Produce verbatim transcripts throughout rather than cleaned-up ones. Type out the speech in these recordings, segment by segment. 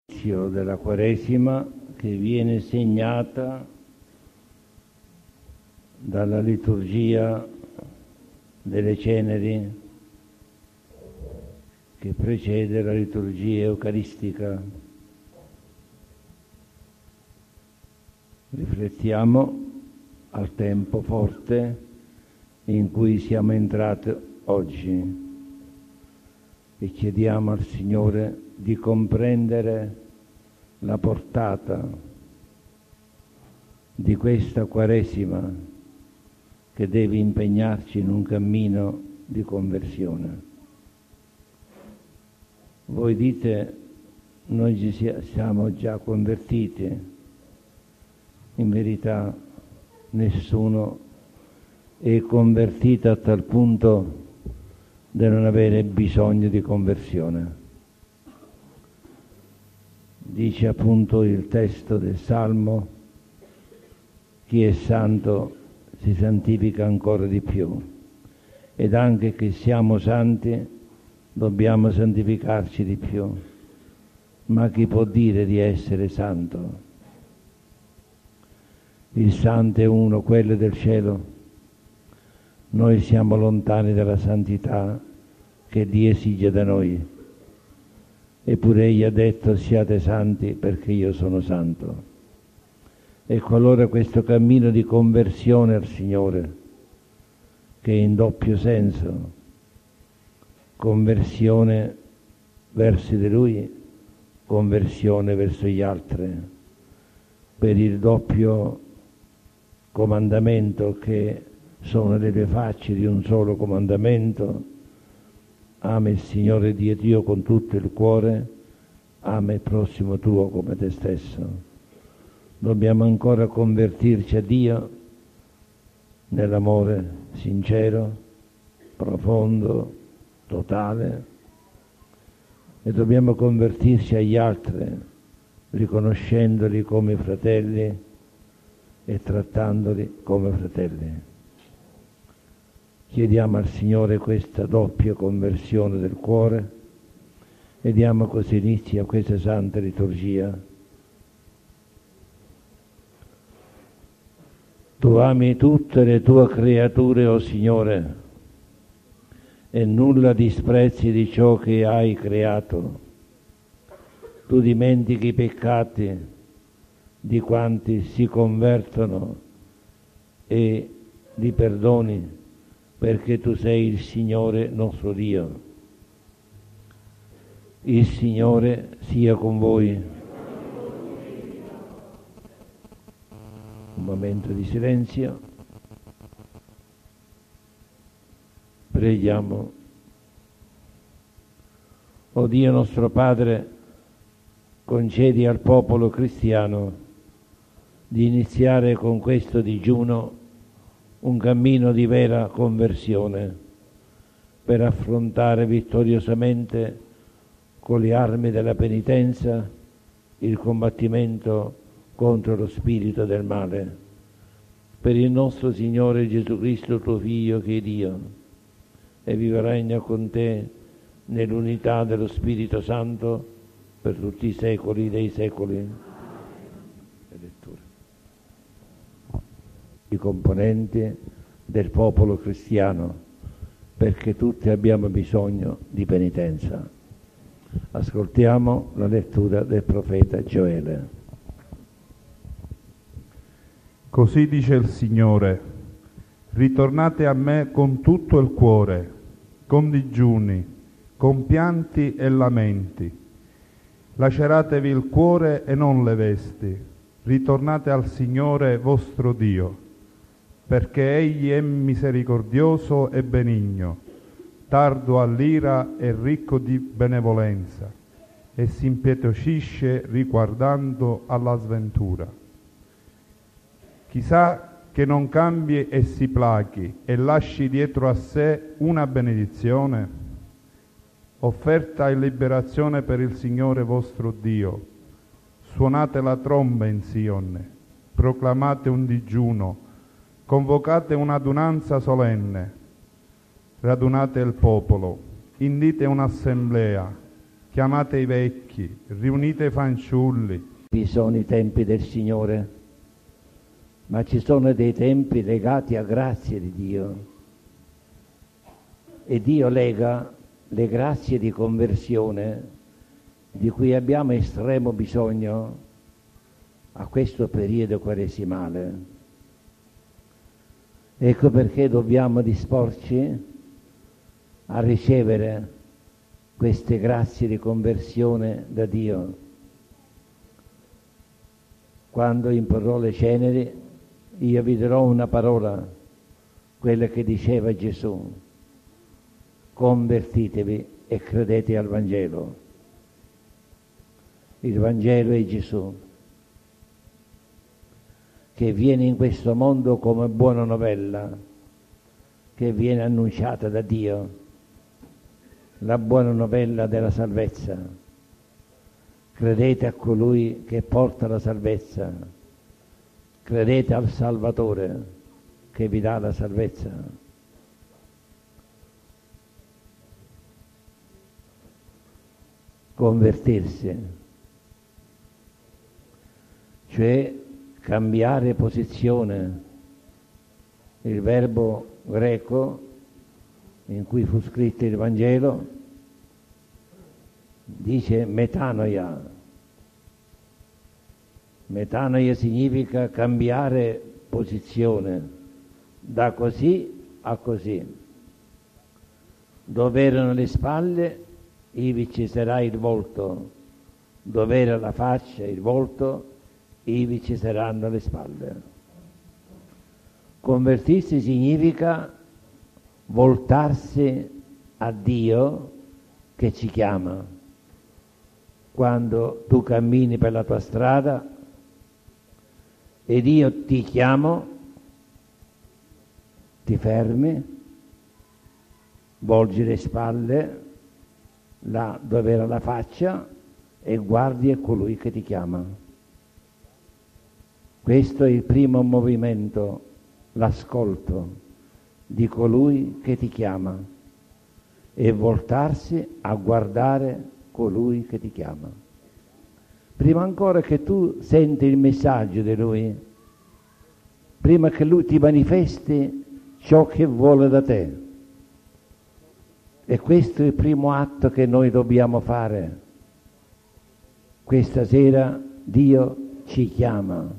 L'inizio della Quaresima che viene segnata dalla liturgia delle ceneri che precede la liturgia eucaristica. Riflettiamo al tempo forte in cui siamo entrati oggi e chiediamo al Signore di comprendere la portata di questa Quaresima che deve impegnarci in un cammino di conversione. Voi dite, noi ci siamo già convertiti. In verità nessuno è convertito a tal punto da non avere bisogno di conversione. Dice appunto il testo del Salmo: chi è santo si santifica ancora di più, ed anche che siamo santi dobbiamo santificarci di più. Ma chi può dire di essere santo? Il santo è uno, quello del cielo. Noi siamo lontani dalla santità che Dio esige da noi. Eppure Egli ha detto: siate santi perché io sono santo. Ecco allora questo cammino di conversione al Signore, che è in doppio senso: conversione verso di Lui, conversione verso gli altri, per il doppio comandamento che sono le due facce di un solo comandamento. Ama il Signore Dio Dio con tutto il cuore, ama il prossimo tuo come te stesso. Dobbiamo ancora convertirci a Dio nell'amore sincero, profondo, totale, e dobbiamo convertirci agli altri, riconoscendoli come fratelli e trattandoli come fratelli. Chiediamo al Signore questa doppia conversione del cuore e diamo così inizio a questa santa liturgia. Tu ami tutte le tue creature, o Signore, e nulla disprezzi di ciò che hai creato. Tu dimentichi i peccati di quanti si convertono e li perdoni, perché tu sei il Signore nostro Dio. Il Signore sia con voi. Un momento di silenzio. Preghiamo. O Dio nostro Padre, concedi al popolo cristiano di iniziare con questo digiuno un cammino di vera conversione per affrontare vittoriosamente con le armi della penitenza il combattimento contro lo spirito del male. Per il nostro Signore Gesù Cristo, tuo Figlio, che è Dio, e vive e regna con te nell'unità dello Spirito Santo per tutti i secoli dei secoli. I componenti del popolo cristiano, perché tutti abbiamo bisogno di penitenza. Ascoltiamo la lettura del profeta Gioele. Così dice il Signore: ritornate a me con tutto il cuore, con digiuni, con pianti e lamenti. Laceratevi il cuore e non le vesti. Ritornate al Signore vostro Dio, perché Egli è misericordioso e benigno, tardo all'ira e ricco di benevolenza, e si impietosisce riguardando alla sventura. Chissà che non cambi e si plachi e lasci dietro a sé una benedizione, offerta in liberazione per il Signore vostro Dio. Suonate la tromba in Sion, proclamate un digiuno, convocate un'adunanza solenne, radunate il popolo, indite un'assemblea, chiamate i vecchi, vecchi, riunite i fanciulli. Ci sono i tempi del Signore, ma ci sono dei tempi legati a grazie di Dio. E Dio lega le grazie di conversione di cui abbiamo estremo bisogno a questo periodo quaresimale. Ecco perché dobbiamo disporci a ricevere queste grazie di conversione da Dio. Quando imporrò le ceneri, io vi darò una parola, quella che diceva Gesù: convertitevi e credete al Vangelo. Il Vangelo è Gesù, che viene in questo mondo come buona novella, che viene annunciata da Dio, la buona novella della salvezza. Credete a colui che porta la salvezza, credete al Salvatore che vi dà la salvezza. Convertirsi, cioè cambiare posizione. Il verbo greco in cui fu scritto il Vangelo dice metanoia. Metanoia significa cambiare posizione, da così a così. Dove erano le spalle, ivi ci sarà il volto. Dove era la faccia, il volto, ivi ci saranno le spalle. Convertirsi significa voltarsi a Dio che ci chiama. Quando tu cammini per la tua strada ed io ti chiamo, ti fermi, volgi le spalle là dove era la faccia e guardi a colui che ti chiama. Questo è il primo movimento, l'ascolto di colui che ti chiama e voltarsi a guardare colui che ti chiama. Prima ancora che tu senti il messaggio di lui, prima che lui ti manifesti ciò che vuole da te. E questo è il primo atto che noi dobbiamo fare. Questa sera Dio ci chiama,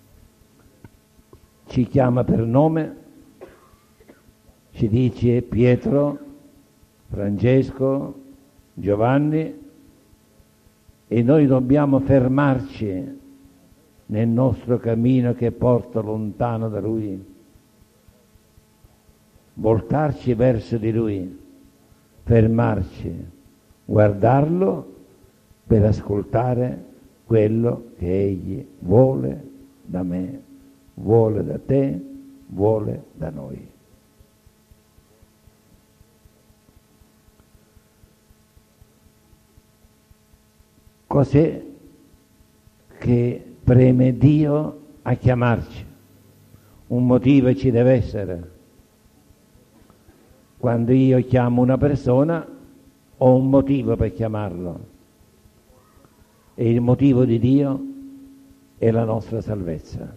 ci chiama per nome, ci dice Pietro, Francesco, Giovanni, e noi dobbiamo fermarci nel nostro cammino che porta lontano da Lui, voltarci verso di Lui, fermarci, guardarlo per ascoltare quello che Egli vuole da me, vuole da te, vuole da noi. Cos'è che preme Dio a chiamarci? Un motivo ci deve essere. Quando io chiamo una persona ho un motivo per chiamarlo e il motivo di Dio è la nostra salvezza,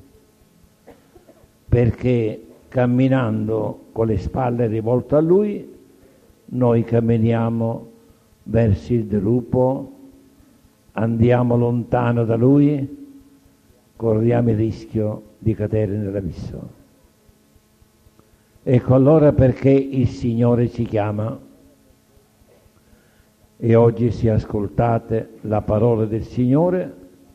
perché camminando con le spalle rivolte a Lui noi camminiamo verso il dirupo, andiamo lontano da Lui, corriamo il rischio di cadere nell'abisso. Ecco allora perché il Signore ci chiama. E oggi, se ascoltate la parola del Signore,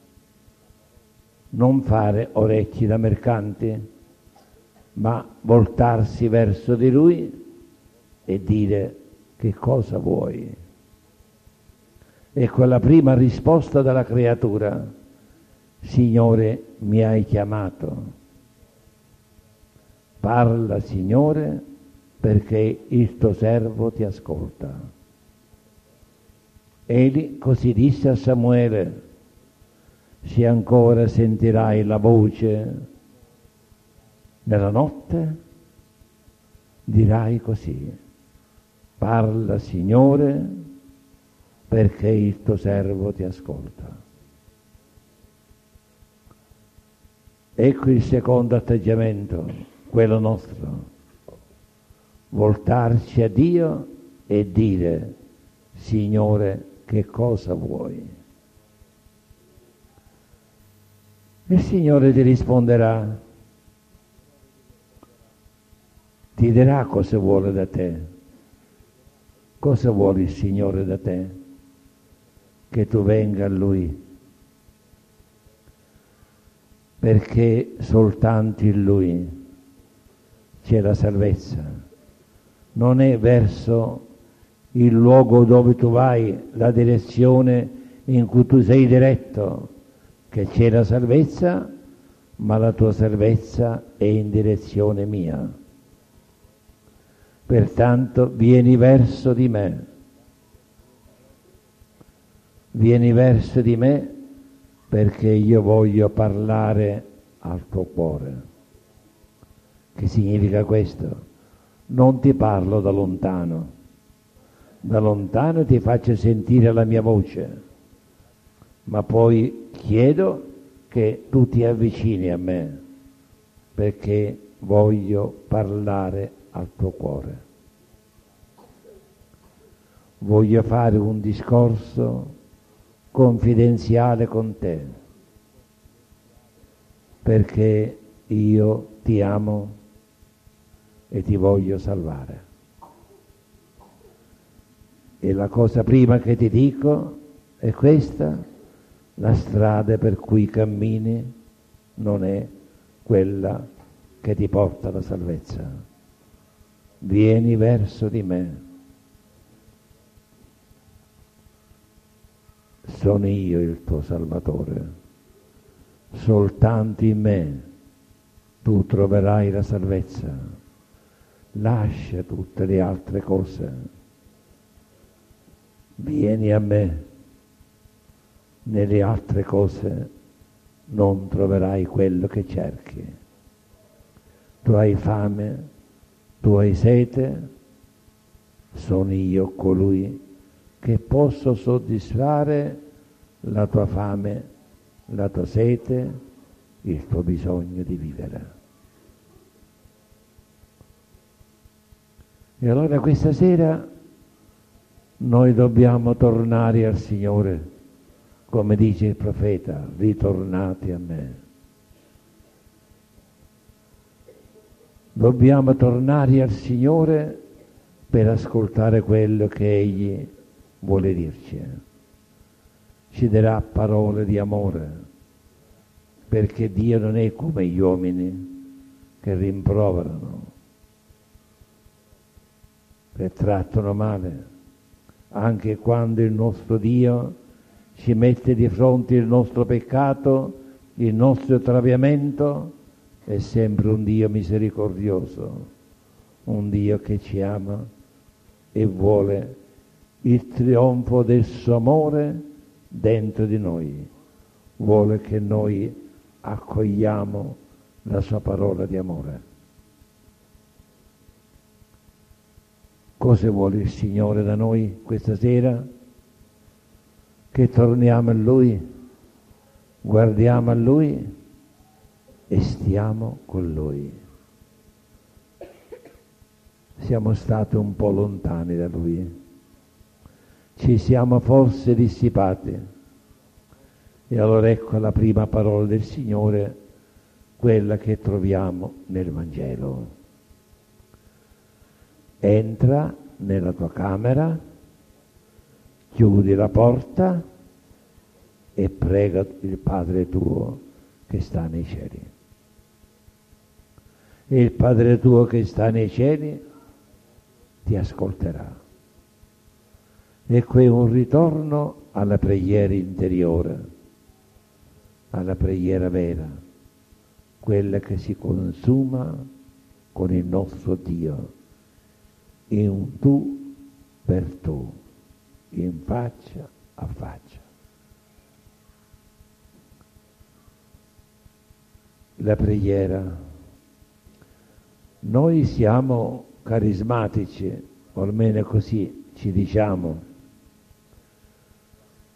non fare orecchi da mercanti, ma voltarsi verso di Lui e dire: che cosa vuoi? Ecco la prima risposta della creatura: Signore, mi hai chiamato. Parla, Signore, perché il tuo servo ti ascolta. Egli così disse a Samuele: se ancora sentirai la voce nella notte, dirai così: parla, Signore, perché il tuo servo ti ascolta. Ecco il secondo atteggiamento, quello nostro, voltarci a Dio e dire: Signore, che cosa vuoi? Il Signore ti risponderà, ti dirà cosa vuole da te. Cosa vuole il Signore da te? Che tu venga a Lui, perché soltanto in Lui c'è la salvezza. Non è verso il luogo dove tu vai, la direzione in cui tu sei diretto, che c'è la salvezza, ma la tua salvezza è in direzione mia. Pertanto vieni verso di me, vieni verso di me perché io voglio parlare al tuo cuore. Che significa questo? Non ti parlo da lontano, da lontano ti faccio sentire la mia voce, ma poi chiedo che tu ti avvicini a me perché voglio parlare al tuo cuore. Voglio fare un discorso confidenziale con te, perché io ti amo e ti voglio salvare. E la cosa prima che ti dico è questa: la strada per cui cammini non è quella che ti porta alla salvezza. Vieni verso di me. Sono io il tuo Salvatore. Soltanto in me tu troverai la salvezza. Lascia tutte le altre cose. Vieni a me. Nelle altre cose non troverai quello che cerchi. Tu hai fame, tu hai sete, sono io colui che posso soddisfare la tua fame, la tua sete, il tuo bisogno di vivere. E allora questa sera noi dobbiamo tornare al Signore, come dice il profeta: ritornate a me. Dobbiamo tornare al Signore per ascoltare quello che Egli vuole dirci. Ci darà parole di amore, perché Dio non è come gli uomini che rimproverano, che trattano male, anche quando il nostro Dio ci mette di fronte il nostro peccato, il nostro traviamento. È sempre un Dio misericordioso, un Dio che ci ama e vuole il trionfo del suo amore dentro di noi, vuole che noi accogliamo la sua parola di amore. Cosa vuole il Signore da noi questa sera? Che torniamo a Lui, guardiamo a Lui e stiamo con Lui. Siamo stati un po' lontani da Lui, ci siamo forse dissipati, e allora ecco la prima parola del Signore, quella che troviamo nel Vangelo. Entra nella tua camera, chiudi la porta e prega il Padre tuo che sta nei cieli. E il Padre tuo che sta nei cieli ti ascolterà. Ecco, è un ritorno alla preghiera interiore, alla preghiera vera, quella che si consuma con il nostro Dio, in un tu per tu, in faccia a faccia. La preghiera. Noi siamo carismatici, o almeno così ci diciamo,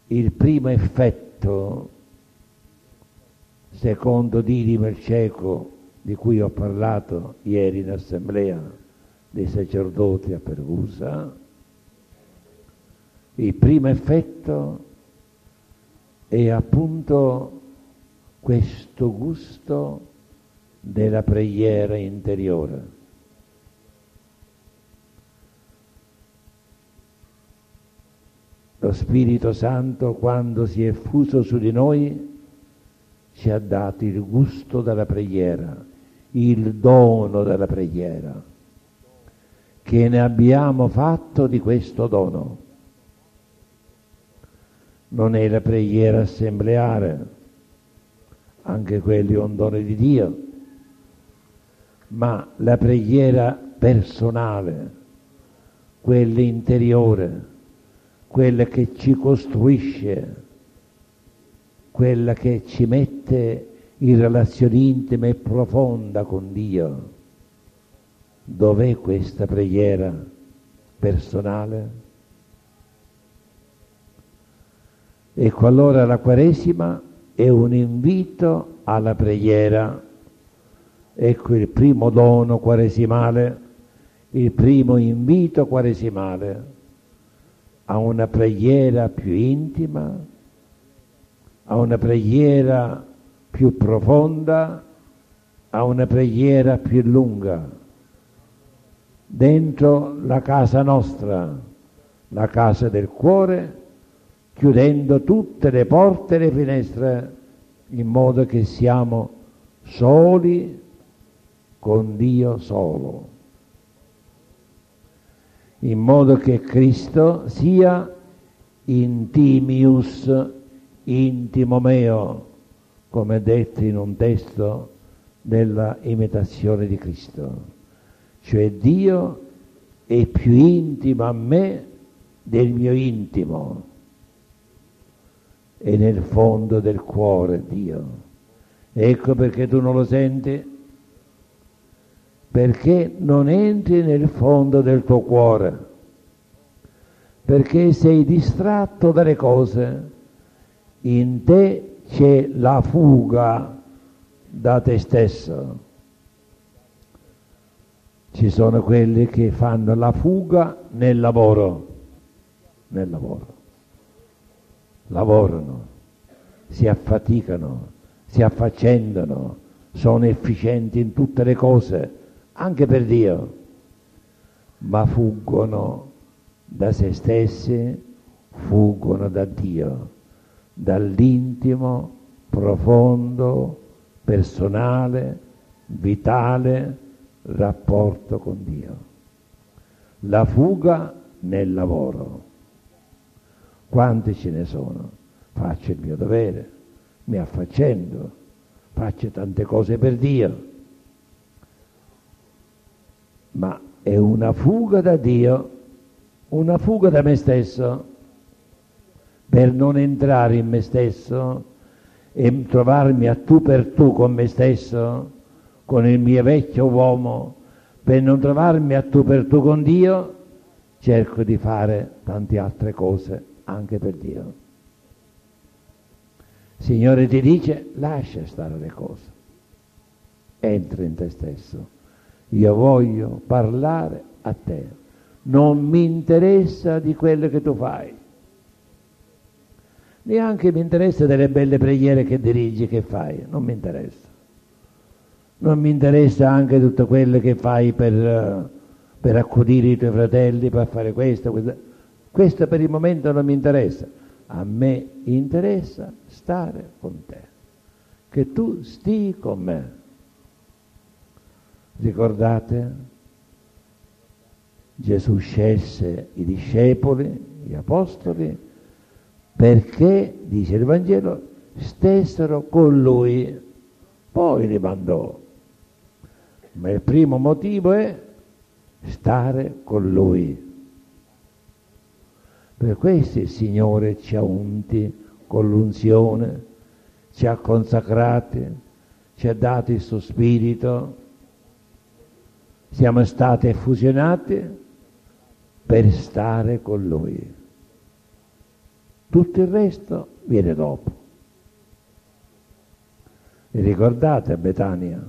il primo effetto, secondo Didimo il cieco, di cui ho parlato ieri in assemblea dei sacerdoti a Pergusa, il primo effetto è appunto questo gusto della preghiera interiore. Lo Spirito Santo, quando si è fuso su di noi, ci ha dato il gusto della preghiera, il dono della preghiera, che ne abbiamo fatto di questo dono. Non è la preghiera assembleare, anche quello è un dono di Dio, ma la preghiera personale, quella interiore, quella che ci costruisce, quella che ci mette in relazione intima e profonda con Dio. Dov'è questa preghiera personale? Ecco, allora la Quaresima è un invito alla preghiera. Ecco il primo dono quaresimale, il primo invito quaresimale a una preghiera più intima, a una preghiera più profonda, a una preghiera più lunga, dentro la casa nostra, la casa del cuore, chiudendo tutte le porte e le finestre, in modo che siamo soli con Dio solo, in modo che Cristo sia intimius, intimo meo, come detto in un testo della imitazione di Cristo, cioè Dio è più intimo a me del mio intimo, è nel fondo del cuore Dio. Ecco perché tu non lo senti, perché non entri nel fondo del tuo cuore, perché sei distratto dalle cose. In te c'è la fuga da te stesso. Ci sono quelli che fanno la fuga nel lavoro, nel lavoro. Lavorano, si affaticano, si affaccendano, sono efficienti in tutte le cose, anche per Dio, ma fuggono da se stessi, fuggono da Dio, dall'intimo, profondo, personale, vitale rapporto con Dio. La fuga nel lavoro. Quanti ce ne sono? Faccio il mio dovere, mi affaccendo, faccio tante cose per Dio, ma è una fuga da Dio, una fuga da me stesso, per non entrare in me stesso e trovarmi a tu per tu con me stesso, con il mio vecchio uomo, per non trovarmi a tu per tu con Dio, cerco di fare tante altre cose anche per Dio. Il Signore ti dice: lascia stare le cose, entra in te stesso, io voglio parlare a te, non mi interessa di quello che tu fai, neanche mi interessa delle belle preghiere che dirigi, che fai, non mi interessa, non mi interessa anche tutto quello che fai per, per accudire i tuoi fratelli, per fare questo, questo, questo per il momento non mi interessa. A me interessa stare con te, che tu stii con me. Ricordate? Gesù scelse i discepoli, gli apostoli, perché, dice il Vangelo, stessero con lui, poi li mandò. Ma il primo motivo è stare con lui. Per questo il Signore ci ha unti con l'unzione, ci ha consacrati, ci ha dato il suo Spirito, siamo stati fusionati per stare con Lui. tutto il resto viene dopo. Vi ricordate a Betania?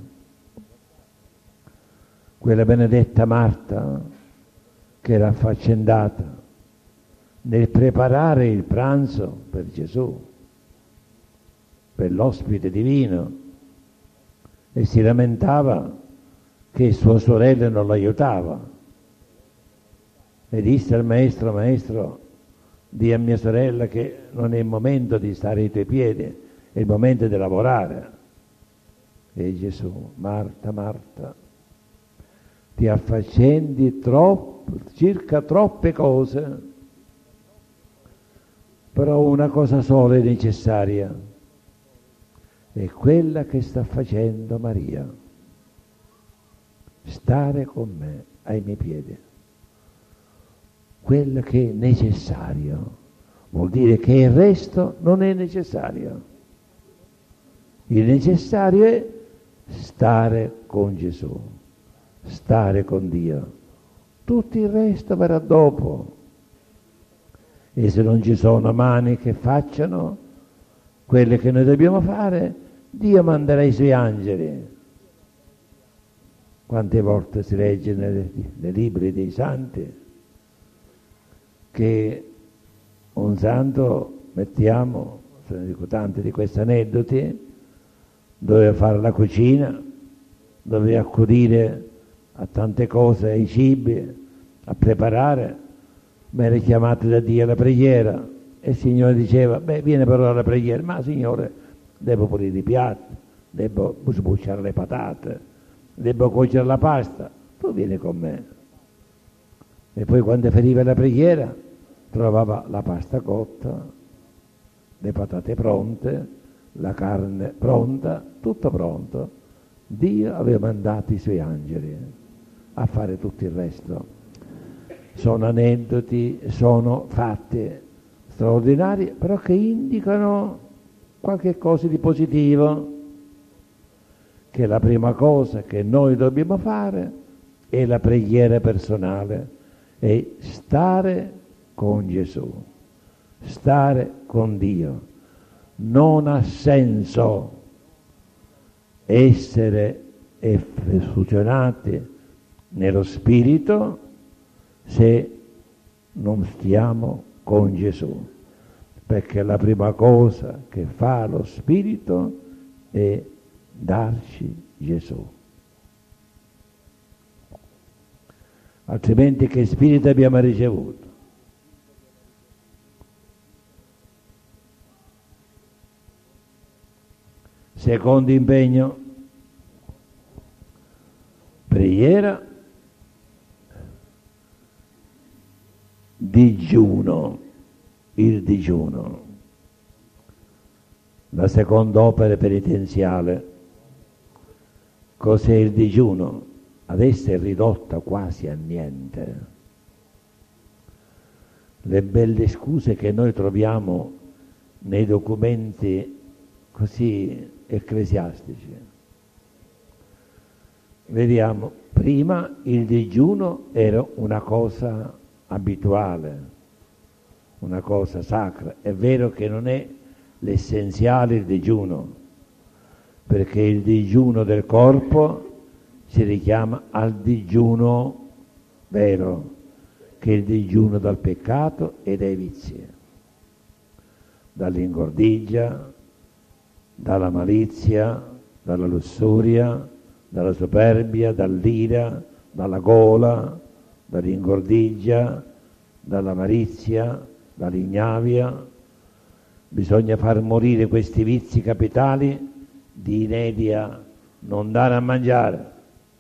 Quella benedetta Marta che era affaccendata nel preparare il pranzo per Gesù, per l'ospite divino, e si lamentava che sua sorella non l'aiutava. E disse al maestro: maestro, di a mia sorella che non è il momento di stare ai tuoi piedi, è il momento di lavorare. E Gesù: Marta, Marta, ti affaccendi troppo, circa troppe cose, però una cosa sola è necessaria, è quella che sta facendo Maria: stare con me ai miei piedi. Quello che è necessario vuol dire che il resto non è necessario. Il necessario è stare con Gesù, stare con Dio. Tutto il resto verrà dopo. E se non ci sono mani che facciano quelle che noi dobbiamo fare, Dio manderà i suoi angeli. Quante volte si legge nei, nei libri dei santi che un santo, mettiamo, se ne dico tanti di questi aneddoti, doveva fare la cucina, doveva accudire a tante cose, ai cibi, a preparare, ma era chiamato da Dio alla preghiera, e il Signore diceva: beh, viene però alla preghiera, ma Signore, devo pulire i piatti, devo sbucciare le patate, devo cuocere la pasta, tu vieni con me. E poi quando finiva la preghiera trovava la pasta cotta, le patate pronte, la carne pronta, tutto pronto. Dio aveva mandato i suoi angeli a fare tutto il resto. Sono aneddoti, sono fatti straordinari, però che indicano qualche cosa di positivo, che la prima cosa che noi dobbiamo fare è la preghiera personale, è stare con Gesù, stare con Dio. Non ha senso essere funzionati nello spirito se non stiamo con Gesù, perché la prima cosa che fa lo spirito è darci Gesù. Altrimenti che spirito abbiamo ricevuto? Secondo impegno, preghiera, digiuno, il digiuno, la seconda opera penitenziale. Cos'è il digiuno? Adesso è ridotta quasi a niente. Le belle scuse che noi troviamo nei documenti così ecclesiastici. Vediamo, prima il digiuno era una cosa abituale, una cosa sacra. È vero che non è l'essenziale il digiuno, perché il digiuno del corpo si richiama al digiuno vero, che è il digiuno dal peccato e dai vizi, dall'ingordigia, dalla malizia, dalla lussuria, dalla superbia, dall'ira, dalla gola, dall'ingordigia, dalla malizia, dall'ignavia. Bisogna far morire questi vizi capitali di inedia, non dare a mangiare.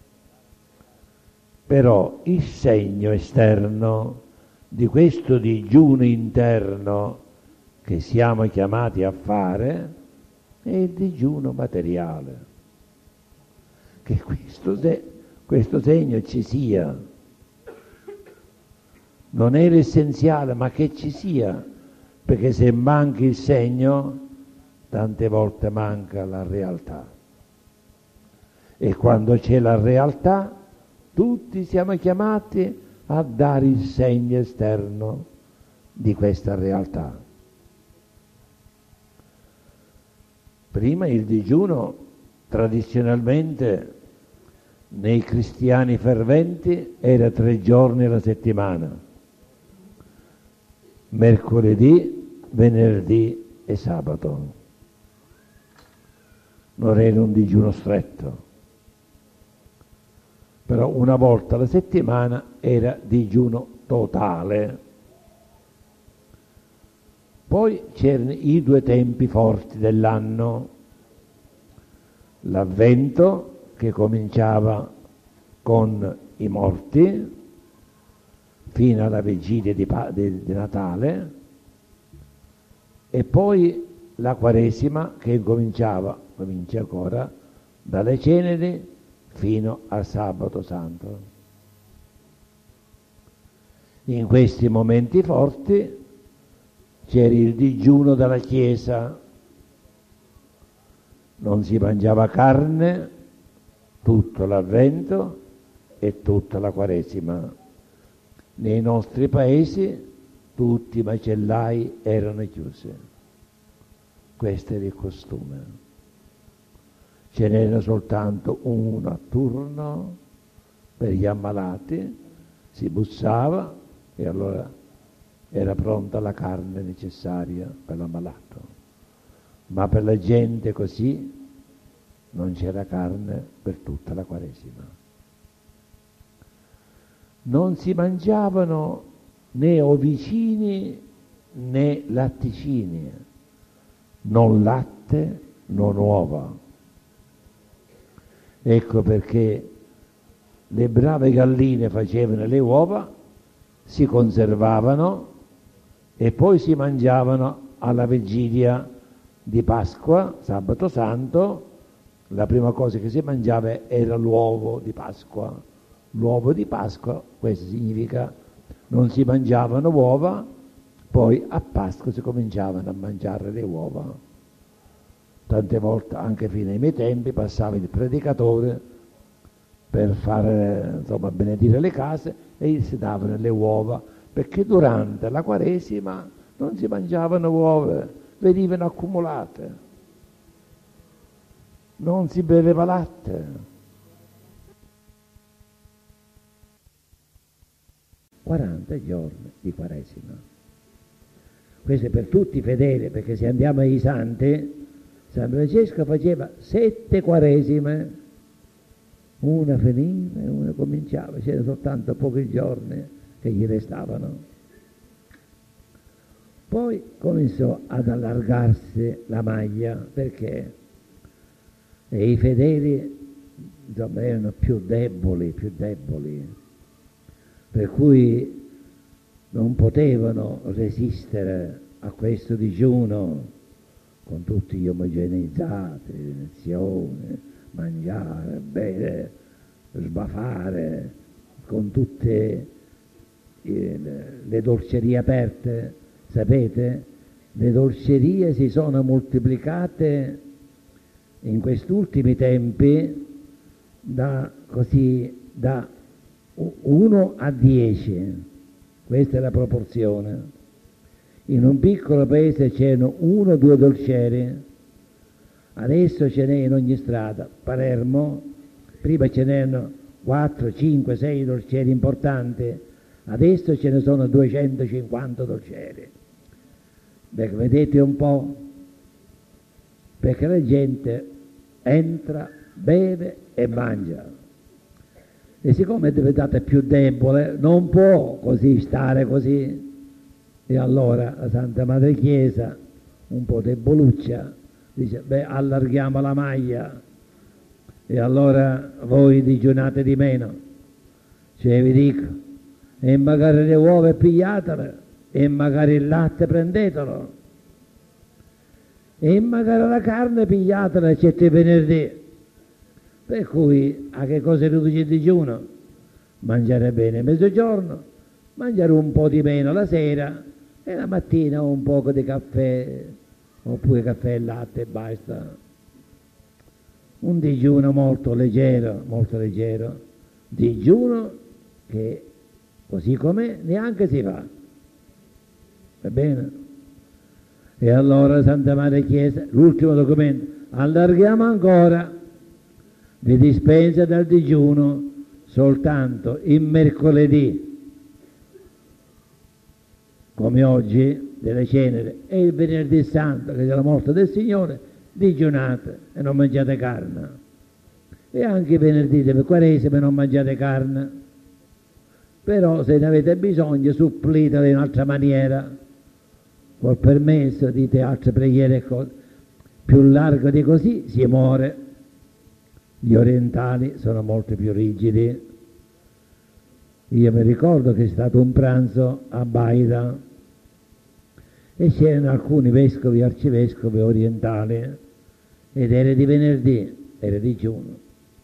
Però il segno esterno di questo digiuno interno che siamo chiamati a fare è il digiuno materiale. Che questo, se, questo segno ci sia. Non è l'essenziale, ma che ci sia, perché se manca il segno, tante volte manca la realtà. E quando c'è la realtà, tutti siamo chiamati a dare il segno esterno di questa realtà. Prima il digiuno tradizionalmente nei cristiani ferventi era tre giorni alla settimana, mercoledì, venerdì e sabato. Non era un digiuno stretto, però una volta alla settimana era digiuno totale. Poi c'erano i due tempi forti dell'anno, l'Avvento che cominciava con i morti fino alla vigilia di, di, di Natale, e poi la Quaresima che cominciava, comincia ancora, dalle ceneri fino al sabato santo. In questi momenti forti c'era il digiuno della Chiesa, non si mangiava carne tutto l'Avvento e tutta la Quaresima. Nei nostri paesi tutti i macellai erano chiusi. Questo era il costume. Ce n'era soltanto uno a turno per gli ammalati, si bussava e allora era pronta la carne necessaria per l'ammalato. Ma per la gente così non c'era carne per tutta la Quaresima. Non si mangiavano né ovicini né latticini, non latte, non uova. Ecco perché le brave galline facevano le uova, si conservavano e poi si mangiavano alla vigilia di Pasqua, sabato santo. La prima cosa che si mangiava era l'uovo di Pasqua. L'uovo di Pasqua, questo significa non si mangiavano uova, poi a Pasqua si cominciavano a mangiare le uova. Tante volte, anche fino ai miei tempi, passava il predicatore per fare, insomma, benedire le case e gli si davano le uova, perché durante la Quaresima non si mangiavano uova, venivano accumulate. Non si beveva latte. quaranta giorni di Quaresima. Questo è per tutti i fedeli, perché se andiamo ai santi, San Francesco faceva sette Quaresime, una finiva e una cominciava, c'erano soltanto pochi giorni che gli restavano. Poi cominciò ad allargarsi la maglia, perché e i fedeli, insomma, erano più deboli, più deboli, per cui non potevano resistere a questo digiuno con tutti gli omogenizzati, lezione, mangiare, bere, sbafare, con tutte eh, le dolcerie aperte. Sapete, le dolcerie si sono moltiplicate in questi ultimi tempi da così da uno a dieci, questa è la proporzione. In un piccolo paese c'erano uno o due dolcieri, adesso ce n'è in ogni strada. Palermo, prima ce n'erano quattro, cinque, sei dolcieri importanti, adesso ce ne sono duecentocinquanta dolcieri. Beh, vedete un po', perché la gente entra, beve e mangia. E siccome è diventata più debole, non può così stare così. E allora la Santa Madre Chiesa, un po' deboluccia, dice, beh, allarghiamo la maglia. E allora voi digiunate di meno. Cioè vi dico, e magari le uova pigliatele, e magari il latte prendetelo, e magari la carne pigliatela, eccetto il venerdì. Per cui a che cosa riduce il digiuno? Mangiare bene a mezzogiorno, mangiare un po' di meno la sera e la mattina un poco di caffè, oppure caffè e latte e basta. Un digiuno molto leggero, molto leggero, digiuno che così com'è neanche si fa. Va bene? E allora Santa Madre Chiesa, l'ultimo documento, allarghiamo ancora le dispense del digiuno soltanto il mercoledì, come oggi, delle ceneri, e il venerdì santo, che è la morte del Signore, digiunate e non mangiate carne. E anche il venerdì del Quaresima non mangiate carne. Però se ne avete bisogno supplitelo in un'altra maniera, col permesso, dite altre preghiere e cose. Più largo di così si muore. Gli orientali sono molto più rigidi. Io mi ricordo che è stato un pranzo a Baida e c'erano alcuni vescovi, arcivescovi orientali, ed era di venerdì, era digiuno.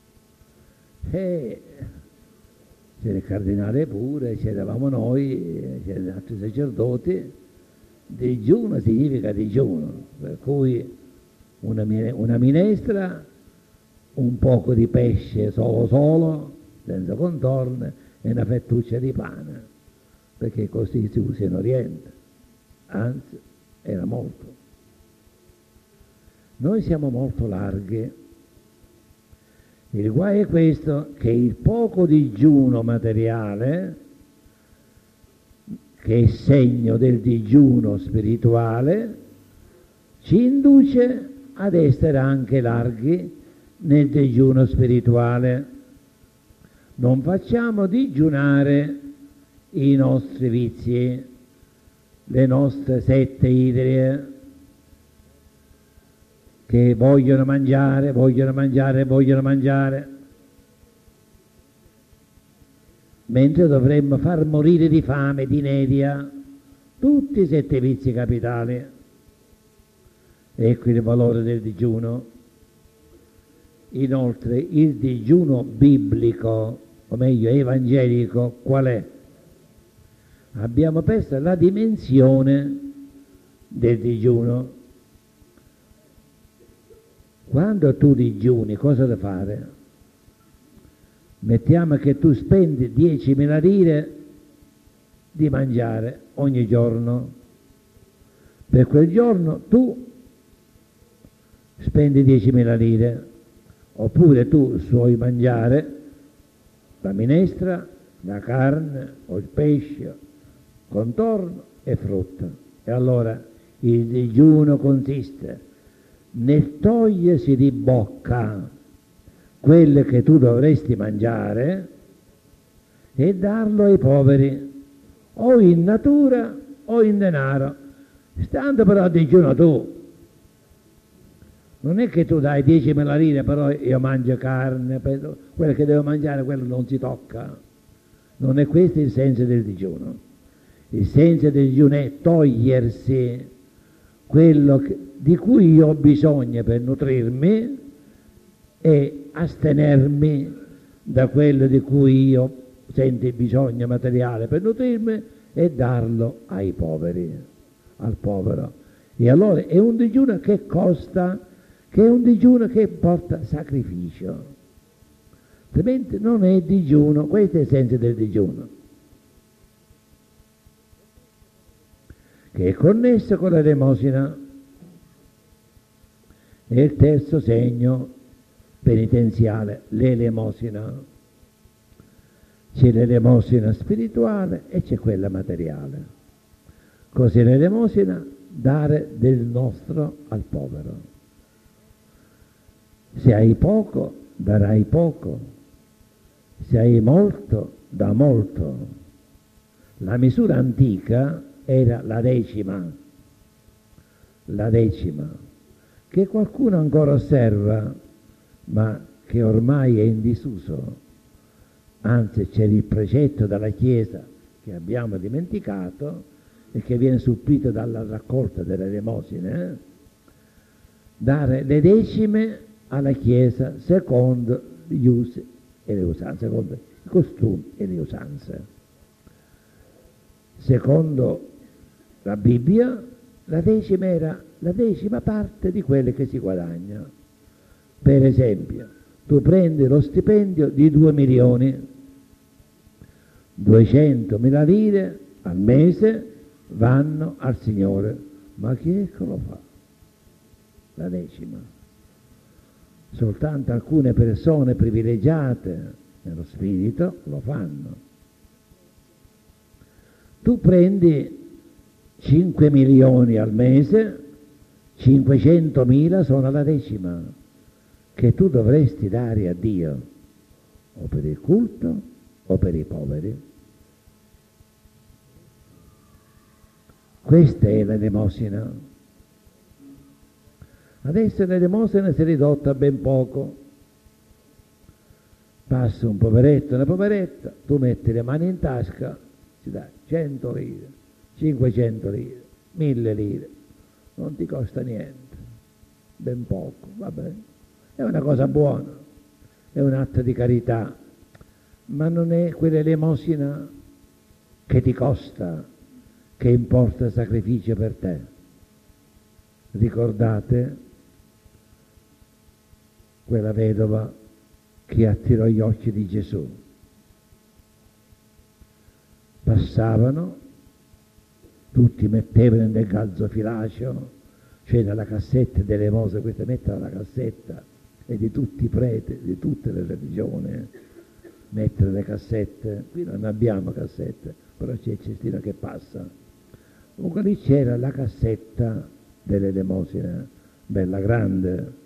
E c'era il cardinale pure, c'eravamo noi, c'erano altri sacerdoti. Digiuno significa digiuno, per cui una, una minestra, un poco di pesce solo solo, senza contorno, e una fettuccia di pane, perché così si usa in Oriente, anzi era molto. Noi siamo molto larghi. Il guai è questo, che il poco digiuno materiale, che è segno del digiuno spirituale, ci induce ad essere anche larghi nel digiuno spirituale. Non facciamo digiunare i nostri vizi, le nostre sette idrie, che vogliono mangiare, vogliono mangiare, vogliono mangiare, mentre dovremmo far morire di fame, di inedia, tutti i sette vizi capitali. Ecco il valore del digiuno. Inoltre il digiuno biblico, o meglio evangelico, qual è? Abbiamo perso la dimensione del digiuno. Quando tu digiuni, cosa da fare? Mettiamo che tu spendi diecimila lire di mangiare ogni giorno. Per quel giorno tu spendi diecimila lire. Oppure tu suoi mangiare la minestra, la carne o il pesce, contorno e frutta. E allora il digiuno consiste nel togliersi di bocca quelle che tu dovresti mangiare e darlo ai poveri, o in natura o in denaro, stando però a digiuno tu. Non è che tu dai diecimila lire, però io mangio carne, quello che devo mangiare, quello non si tocca. Non è questo il senso del digiuno. Il senso del digiuno è togliersi quello che, di cui io ho bisogno per nutrirmi, e astenermi da quello di cui io sento il bisogno materiale per nutrirmi e darlo ai poveri, al povero. E allora è un digiuno che costa, che è un digiuno che porta sacrificio, altrimenti non è digiuno. Questo è il senso del digiuno, che è connesso con l'elemosina. È il terzo segno penitenziale, l'elemosina. C'è l'elemosina spirituale e c'è quella materiale. Cos'è l'elemosina? Dare del nostro al povero. Se hai poco, darai poco. Se hai molto, da molto. La misura antica era la decima, la decima, che qualcuno ancora osserva, ma che ormai è in disuso. Anzi, c'è il precetto dalla Chiesa che abbiamo dimenticato e che viene supplito dalla raccolta delle elemosine, eh? Dare le decime alla Chiesa secondo gli usi e le usanze, secondo i costumi e le usanze. Secondo la Bibbia, la decima era la decima parte di quelle che si guadagna. Per esempio, tu prendi lo stipendio di due milioni, duecentomila lire al mese vanno al Signore. Ma chi è che lo fa? La decima. Soltanto alcune persone privilegiate nello spirito lo fanno. Tu prendi cinque milioni al mese, cinquecentomila sono la decima che tu dovresti dare a Dio, o per il culto o per i poveri. Questa è l'elemosina. Adesso l'elemosina si è ridotta a ben poco. Passa un poveretto, una poveretta, tu metti le mani in tasca, ci dai cento lire, cinquecento lire, mille lire, non ti costa niente, ben poco, va bene, è una cosa buona, è un atto di carità, ma non è quell'elemosina che ti costa, che importa il sacrificio per te. Ricordate quella vedova che attirò gli occhi di Gesù? Passavano, tutti mettevano nel gazzofilaceo, cioè nella cassetta delle mose, questa mettono la cassetta, e di tutti i preti, di tutte le religioni, mettere le cassette. Qui non abbiamo cassette, però c'è il cestino che passa. Comunque lì c'era la cassetta delle elemosine, bella grande.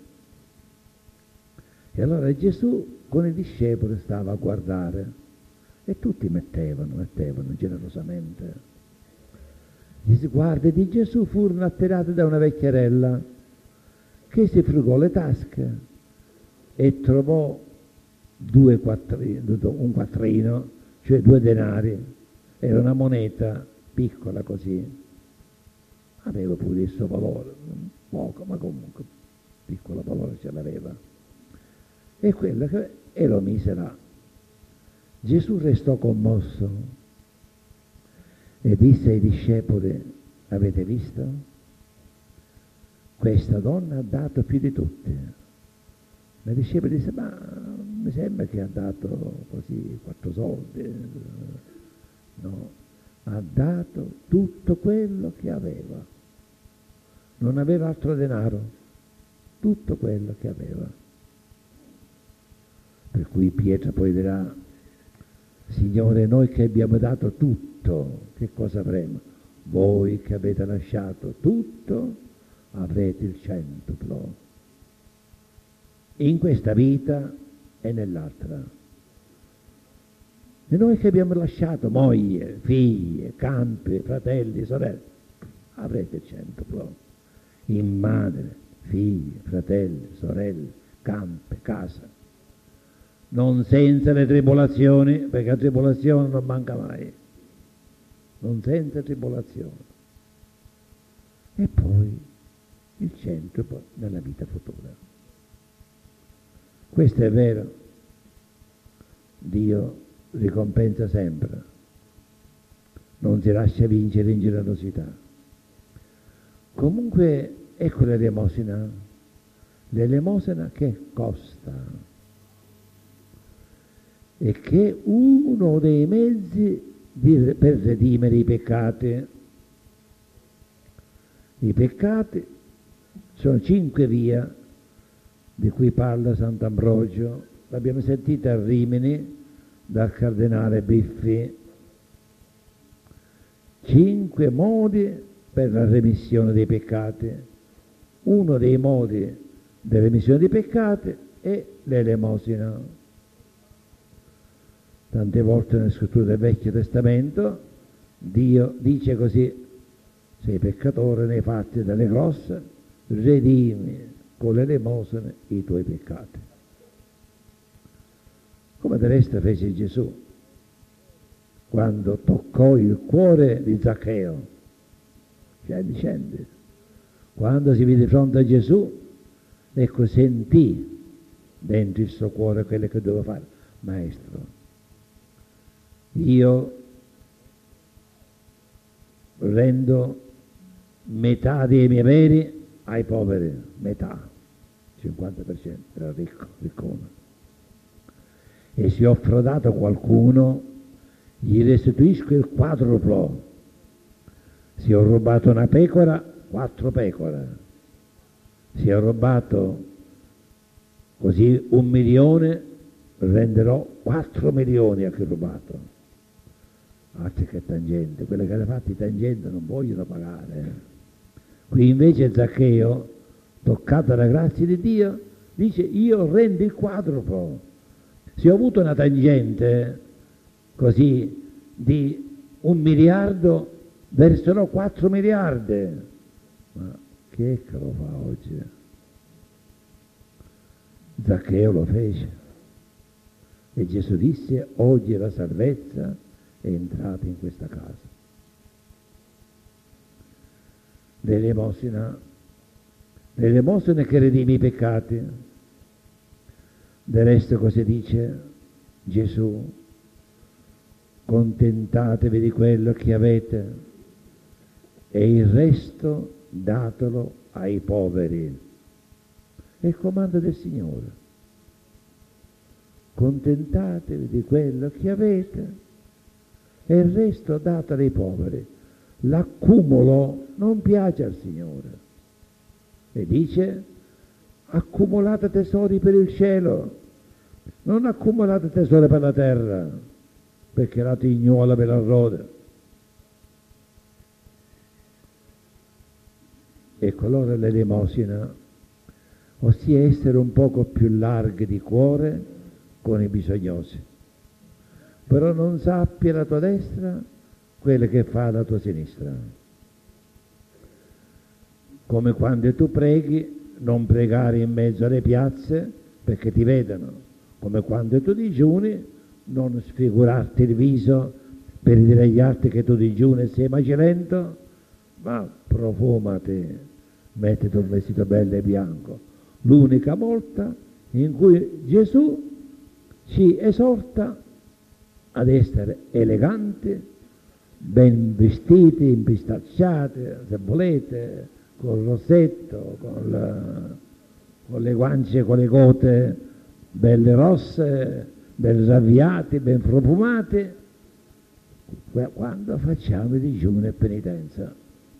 E allora Gesù con i discepoli stava a guardare e tutti mettevano, mettevano generosamente. Gli sguardi di Gesù furono attirati da una vecchierella che si frugò le tasche e trovò due quattrini, un quattrino, cioè due denari, era una moneta piccola così, aveva pure il suo valore, poco, ma comunque piccolo valore ce l'aveva. E quello che e lo mise là. Gesù restò commosso e disse ai discepoli: avete visto? Questa donna ha dato più di tutte. Ma i discepoli disse: ma mi sembra che ha dato così quattro soldi. No, ha dato tutto quello che aveva. Non aveva altro denaro, tutto quello che aveva. Per cui Pietro poi dirà: Signore, noi che abbiamo dato tutto, che cosa avremo? Voi che avete lasciato tutto, avrete il centuplo. In questa vita e nell'altra. E noi che abbiamo lasciato moglie, figlie, campi, fratelli, sorelle, avrete il centuplo. In madre, figli, fratelli, sorelle, campi, casa. Non senza le tribolazioni, perché la tribolazione non manca mai, non senza tribolazione. E poi il centuplo nella vita futura. Questo è vero, Dio ricompensa sempre, non si lascia vincere in generosità. Comunque ecco l'elemosina, l'elemosina che costa, e che è uno dei mezzi di, per redimere i peccati. I peccati sono cinque vie di cui parla Sant'Ambrogio, l'abbiamo sentita a Rimini dal Cardinale Biffi. Cinque modi per la remissione dei peccati. Uno dei modi della remissione dei peccati è l'elemosina. Tante volte nelle scritture del Vecchio Testamento Dio dice così: sei peccatore nei fatti delle grosse, redimi con l'elemosina i tuoi peccati. Come del resto fece Gesù quando toccò il cuore di Zaccheo. Scendi, scendi. Quando si vide di fronte a Gesù, ecco, sentì dentro il suo cuore quello che doveva fare. Maestro, io rendo metà dei miei beni ai poveri, metà, cinquanta per cento, era ricco, riccone. E se ho frodato qualcuno, gli restituisco il quadruplo. Se ho rubato una pecora, quattro pecore. Se ho rubato così un milione renderò quattro milioni a chi ha rubato. Altri che tangente, quelle che hanno fatto i tangenti non vogliono pagare. Qui invece Zaccheo, toccato dalla grazia di Dio, dice io rendo il quadruplo. Se ho avuto una tangente così di un miliardo, verserò quattro miliardi. Ma chi è che lo fa oggi? Zaccheo lo fece. E Gesù disse, oggi la salvezza è entrata in questa casa. L'elemosina, l'elemosina che redime i peccati. Del resto cosa dice Gesù? Contentatevi di quello che avete e il resto datelo ai poveri. È il comando del Signore. Contentatevi di quello che avete e il resto datelo ai poveri. L'accumulo non piace al Signore. E dice, accumulate tesori per il cielo, non accumulate tesori per la terra, perché la tignola ve la roda. Ecco allora l'elemosina, ossia essere un poco più larghi di cuore con i bisognosi, però non sappia la tua destra quello che fa la tua sinistra. Come quando tu preghi, non pregare in mezzo alle piazze perché ti vedano, come quando tu digiuni, non sfigurarti il viso per dire agli altri che tu digiuni e sei macilento, ma profumati, mettiti un vestito bello e bianco. L'unica volta in cui Gesù ci esorta ad essere eleganti, ben vestiti, impistacciati, se volete, col rossetto, con, la, con le guance, con le gote belle rosse, ben ravviati, ben profumati, quando facciamo digiuno e penitenza.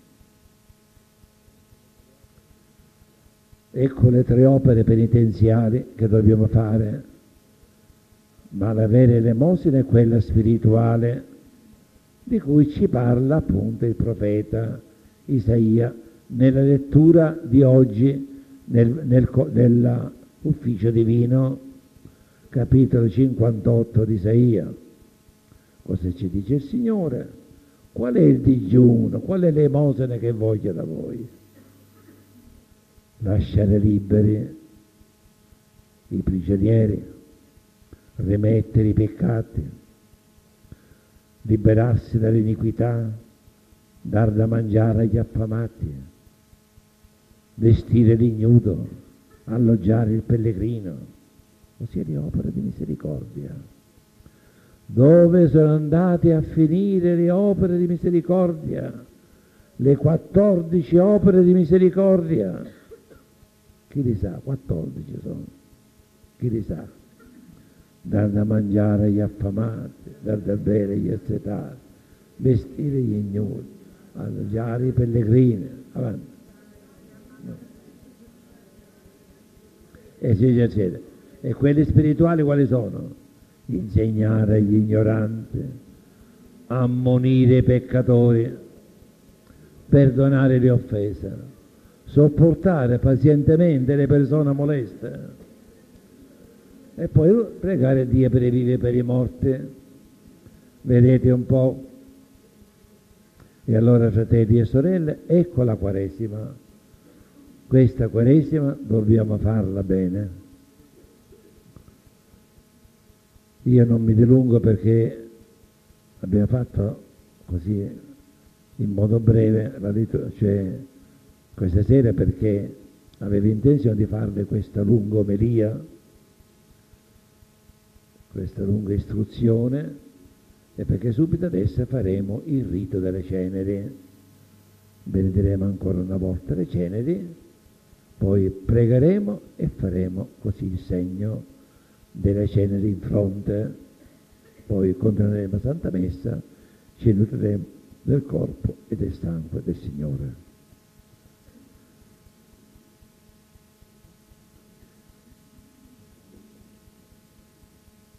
Ecco le tre opere penitenziali che dobbiamo fare, ma la vera elemosina è quella spirituale di cui ci parla appunto il profeta Isaia nella lettura di oggi nel, nel, nell'ufficio divino, capitolo cinquantotto di Isaia. Cosa ci dice il Signore? Qual è il digiuno? Qual è l'elemosina che voglio da voi? Lasciare liberi i prigionieri, rimettere i peccati, liberarsi dall'iniquità, dar da mangiare agli affamati, vestire l'ignudo, alloggiare il pellegrino, ossia le opere di misericordia. Dove sono andate a finire le opere di misericordia? Le quattordici opere di misericordia. Chi li sa? quattordici sono. Chi li sa? Dar da mangiare agli affamati, dar da bere agli assetati, vestire gli ignudi, alloggiare i pellegrini. Avanti. No. Eccetera, eccetera. E quelli spirituali quali sono? Insegnare agli ignoranti, ammonire i peccatori, perdonare le offese, sopportare pazientemente le persone moleste e poi pregare Dio per i vivi e per i morti. Vedete un po'? E allora, fratelli e sorelle, ecco la Quaresima. Questa Quaresima dobbiamo farla bene. Io non mi dilungo perché abbiamo fatto così in modo breve la liturgia, cioè questa sera, perché avevo intenzione di farle questa lunga omelia, questa lunga istruzione, e perché subito adesso faremo il rito delle ceneri. Benediremo ancora una volta le ceneri, poi pregheremo e faremo così il segno delle ceneri in fronte, poi continueremo la Santa Messa, ci nutriremo del corpo e del sangue del Signore.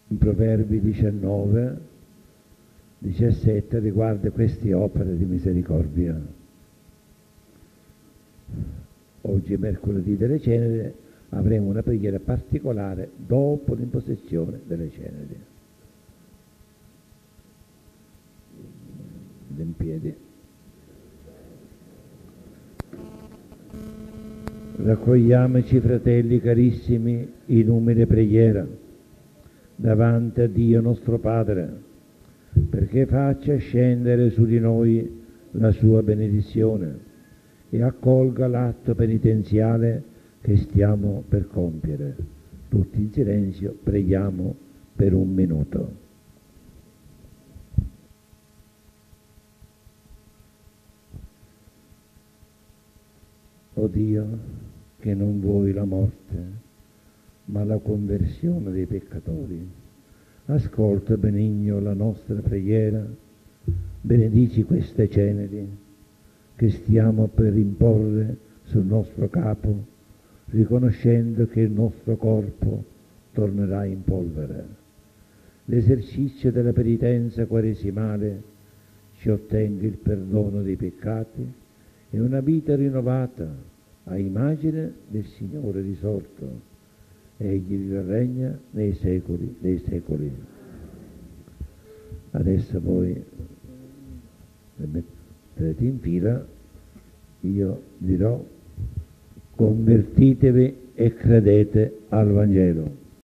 in Proverbi diciannove, diciassette riguarda queste opere di misericordia. Oggi è mercoledì delle ceneri, avremo una preghiera particolare dopo l'imposizione delle ceneri. In piedi. Raccogliamoci, fratelli carissimi, in umile preghiera davanti a Dio nostro Padre, perché faccia scendere su di noi la sua benedizione e accolga l'atto penitenziale che stiamo per compiere. Tutti in silenzio preghiamo per un minuto. O Dio, che non vuoi la morte, ma la conversione dei peccatori, ascolta benigno la nostra preghiera, benedici queste ceneri che stiamo per imporre sul nostro capo, riconoscendo che il nostro corpo tornerà in polvere. L'esercizio della penitenza quaresimale ci ottenga il perdono dei peccati e una vita rinnovata a immagine del Signore risorto. Egli vive e regna nei secoli dei secoli. Adesso voi metterete in fila, io dirò: convertitevi e credete al Vangelo.